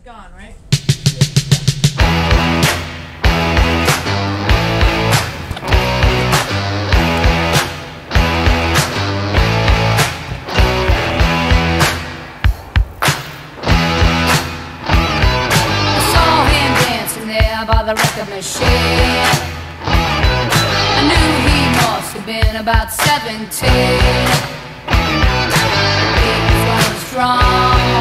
gone, right? By the record machine, I knew he must have been about 17. He was strong.